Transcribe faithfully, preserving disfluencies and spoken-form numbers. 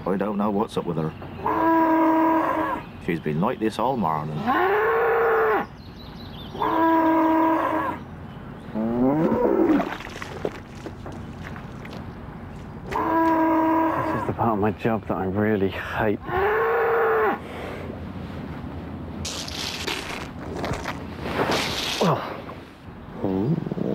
I don't know what's up with her. She's been like this all morning. This is the part of my job that I really hate. Oh. Ooh.